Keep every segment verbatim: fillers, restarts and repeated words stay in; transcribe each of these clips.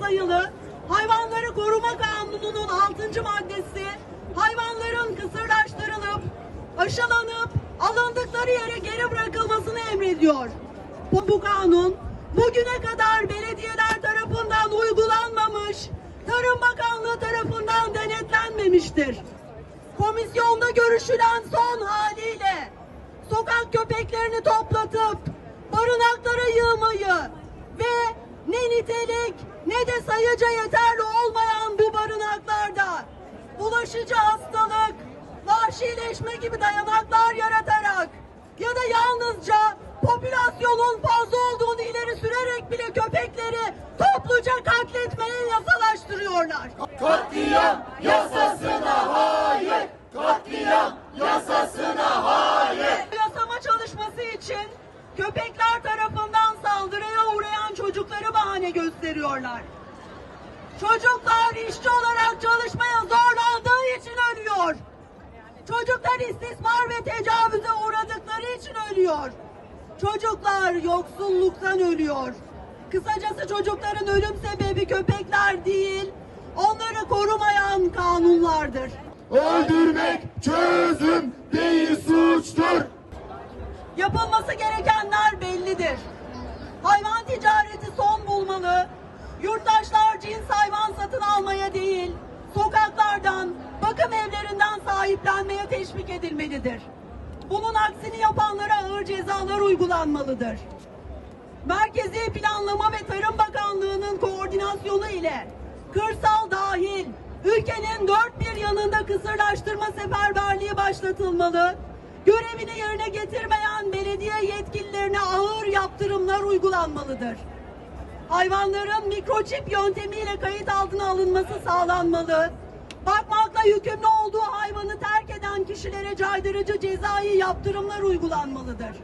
sayılı Hayvanları Koruma Kanunu'nun altıncı maddesi hayvanların kısırlaştırılıp, aşılanıp, alındıkları yere geri bırakılmasını emrediyor. Bu, bu kanun bugüne kadar belediyeler tarafından uygulanmamış, Tarım Bakanlığı tarafından denetlenmemiştir. Komisyonda görüşülen son haliyle sokak köpeklerini toplatıp barınaklara yığmayı ve ne nitelik ne de sayıca yeterli olmayan bu barınaklarda bulaşıcı hastalık, vahşileşme gibi dayanaklar yaratarak ya da yalnızca popülasyonun fazla olduğunu ileri sürerek bile köpekleri topluca katletmeyi yasalaştırıyorlar. Katliam yasasına hayır! Katliam yasasına hayır! Yasama çalışması için köpekler tarafından saldırıya uğrayan çocukları bahane gösteriyorlar. Çocuklar işçi olarak çalışmaya zorlandığı için ölüyor. Çocuklar istismar ve tecavüze uğradıkları için ölüyor. Çocuklar yoksulluktan ölüyor. Kısacası çocukların ölüm sebebi köpekler değil, onları korumayan kanunlardır. Öldürmek çözüm değil, suçtur. Yapılması gerekenler bellidir. Hayvan ticareti son bulmalı. Yurttaşlar cins hayvan satın almaya değil, sokaklardan, bakım evlerinden sahiplenmeye teşvik edilmelidir. Bunun aksini yapanlara ağır cezalar uygulanmalıdır. Merkezi Planlama ve Tarım Bakanlığı'nın koordinasyonu ile kırsal dahil ülkenin dört bir yanında kısırlaştırma seferberliği başlatılmalı. Görevini yerine getirmeyen belediye yetkililerine ağır yaptırımlar uygulanmalıdır. Hayvanların mikroçip yöntemiyle kayıt altına alınması sağlanmalı. Bakmakla yükümlü olduğu hayvanı terk eden kişilere caydırıcı cezai yaptırımlar uygulanmalıdır.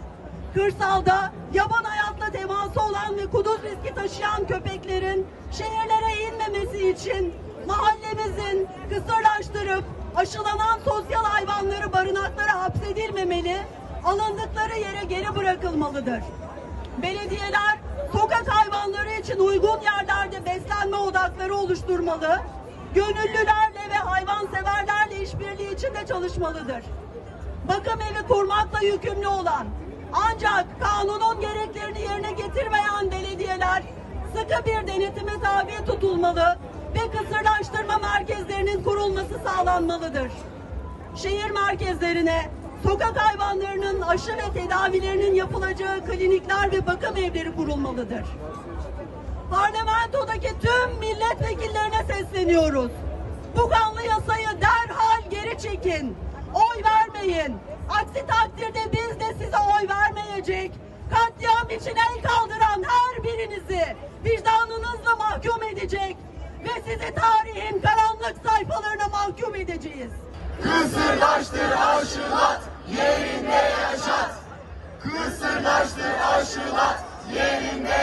Kırsalda yaban hayatla teması olan ve kuduz riski taşıyan köpeklerin şehirlere inmemesi için mahallemizin kısırlaştırıp aşılanan sosyal hayvanları barınaklara hapsedilmemeli, alındıkları yere geri bırakılmalıdır. Belediyeler sokak hayvanları için uygun yerlerde beslenme odakları oluşturmalı, gönüllülerle ve hayvanseverlerle işbirliği içinde çalışmalıdır. Bakım evi kurmakla yükümlü olan ancak kanunun gereklerini yerine getirmeyen belediyeler sıkı bir denetime tabi tutulmalı ve kısırlaştırma merkezlerinin kurulması sağlanmalıdır. Şehir merkezlerine sokak hayvanlarının aşı ve tedavilerinin yapılacağı klinikler ve bakım evleri kurulmalıdır. Parlamentodaki tüm milletvekillerine sesleniyoruz. Bu kanlı yasayı derhal geri çekin. Oy vermeyin. Aksi takdirde biz de size oy vermeyecek. Katliam için el kaldıran her birinizi vicdanınızla mahkum edecek ve sizi tarihin karanlık sayfalarına mahkum edeceğiz. Kısırlaştır, aşılat, yerinde yaşat. Kısırlaştır, aşılat, yerinde